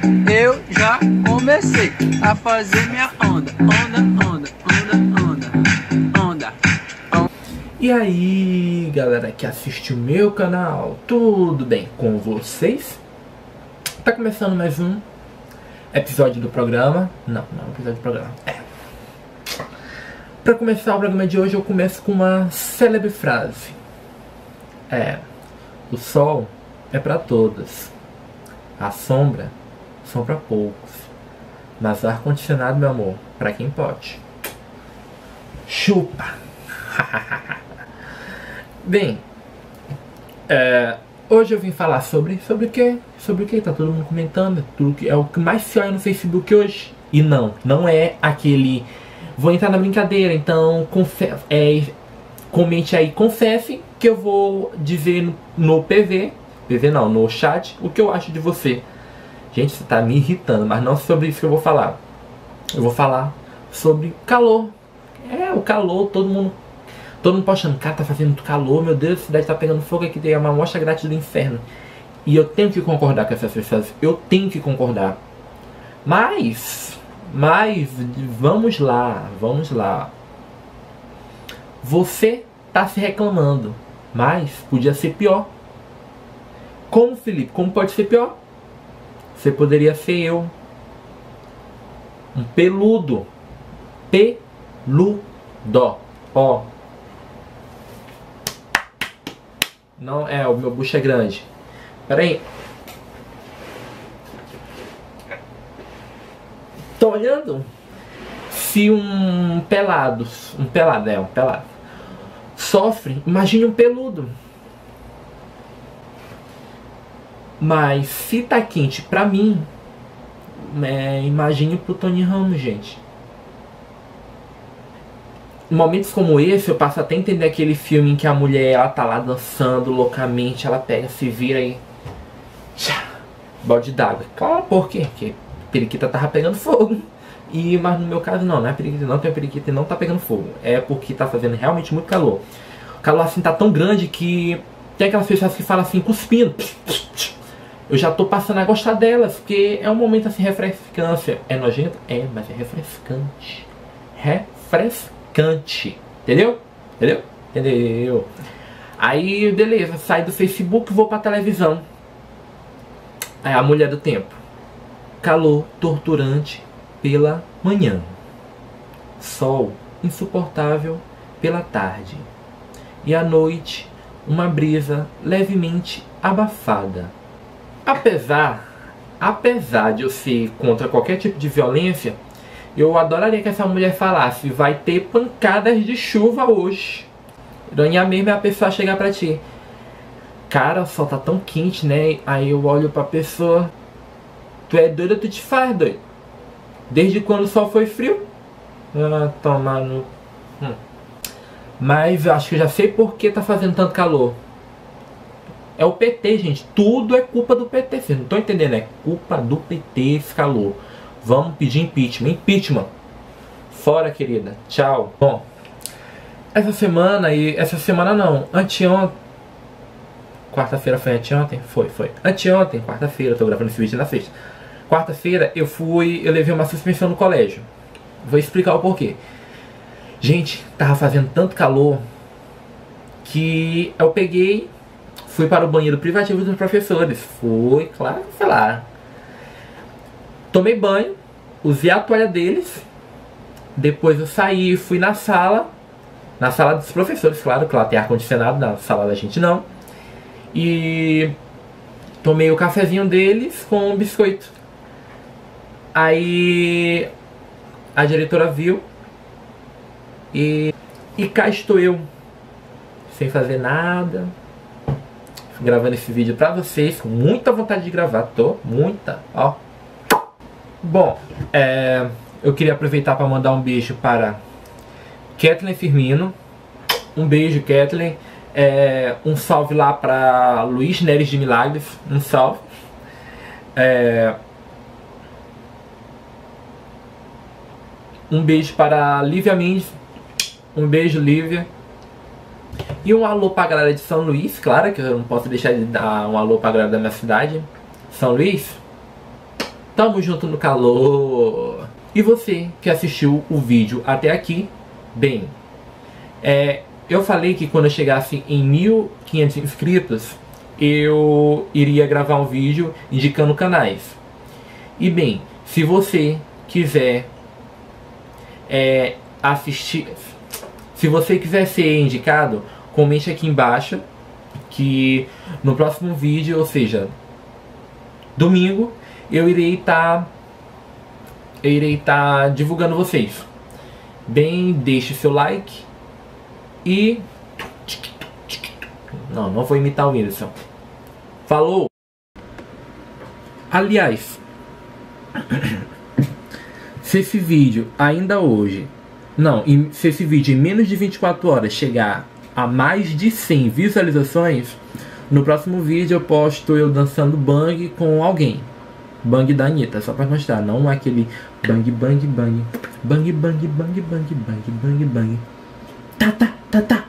Eu já comecei a fazer minha onda. Onda. E aí, galera que assiste o meu canal, tudo bem com vocês? Tá começando mais um episódio do programa. Não é um episódio do programa. Pra começar o programa de hoje, eu começo com uma célebre frase. O sol é pra todos. A sombra são pra poucos. Mas o ar-condicionado, meu amor, pra quem pode. Chupa! Bem, hoje eu vim falar sobre o quê? Sobre o que? Tá todo mundo comentando. Tudo que é o que mais se olha no Facebook hoje. E não é aquele... Vou entrar na brincadeira, então comente aí, confesse que eu vou dizer no no chat, o que eu acho de você. Gente, você tá me irritando, mas não sobre isso que eu vou falar. Eu vou falar sobre calor. O calor, todo mundo postando, cara, tá fazendo muito calor, meu Deus, a cidade tá pegando fogo aqui, é uma amostra grátis do inferno. E eu tenho que concordar com essas pessoas, eu tenho que concordar. Mas, vamos lá. Você tá se reclamando, mas podia ser pior. Como, Felipe? Como pode ser pior? Você poderia ser eu. Um peludo. Ó. Não é, o meu bucho é grande. Pera aí. Tô olhando. Se um pelado sofre, imagine um peludo. Mas se tá quente pra mim, imagine pro Tony Ramos, gente. Em momentos como esse, eu passo até a entender aquele filme em que a mulher, ela tá lá dançando loucamente, ela pega, se vira e... balde d'água. Claro, por quê? Porque a periquita tava pegando fogo. Mas no meu caso não é periquita, não tem periquita e não tá pegando fogo. É porque tá fazendo realmente muito calor. O calor assim tá tão grande que tem aquelas pessoas que falam assim, cuspindo. Eu já tô passando a gostar delas, porque é um momento assim, refrescância. É nojento? Mas é refrescante. Entendeu? Aí, beleza, saio do Facebook e vou pra televisão. Aí a mulher do tempo. Calor torturante pela manhã. Sol insuportável pela tarde. E à noite, uma brisa levemente abafada. Apesar de eu ser contra qualquer tipo de violência, eu adoraria que essa mulher falasse: vai ter pancadas de chuva hoje. Ironia mesmo é a pessoa chegar pra ti: cara, o sol tá tão quente, né? Aí eu olho pra pessoa: tu é doido, tu te faz doido. Desde quando o sol foi frio? Toma no... Mas eu acho que eu já sei por que tá fazendo tanto calor. É o PT, gente. Tudo é culpa do PT. Vocês não estão entendendo? É culpa do PT esse calor. Vamos pedir impeachment. Fora, querida. Tchau. Bom, essa semana não. Anteontem. Quarta-feira foi anteontem? Foi. Anteontem, quarta-feira. Eu tô gravando esse vídeo na sexta. Quarta-feira eu levei uma suspensão no colégio. Vou explicar o porquê. Gente, tava fazendo tanto calor que eu fui para o banheiro privativo dos professores. Fui lá. Tomei banho, usei a toalha deles. Depois eu saí e fui na sala dos professores, claro, que lá tem ar-condicionado, na sala da gente não. E tomei o cafezinho deles com um biscoito. Aí a diretora viu e cá estou eu, sem fazer nada, gravando esse vídeo pra vocês, com muita vontade de gravar, ó. Bom, eu queria aproveitar para mandar um beijo para Kathleen Firmino. Um beijo, Kathleen. Um salve lá para Luiz Neres de Milagres. Um salve. Um beijo para Lívia Mendes. Um beijo, Lívia. E um alô pra galera de São Luís, claro que eu não posso deixar de dar um alô pra galera da minha cidade. São Luís, Tamo junto no calor. E você que assistiu o vídeo até aqui, bem, eu falei que quando eu chegasse em 1.500 inscritos, eu iria gravar um vídeo indicando canais. E bem, se você quiser assistir, se você quiser ser indicado, comente aqui embaixo que no próximo vídeo, ou seja, domingo, eu irei estar divulgando vocês. Bem, deixe seu like e... Não vou imitar o Whindersson. Falou! Aliás, se esse vídeo ainda hoje... se esse vídeo em menos de 24 horas chegar a mais de 100 visualizações, no próximo vídeo eu posto eu dançando bang com alguém. Bang da Anitta, só pra mostrar, não aquele bang, bang, bang, bang, bang, bang, bang, bang, bang, bang, tá, tá, tá, tá.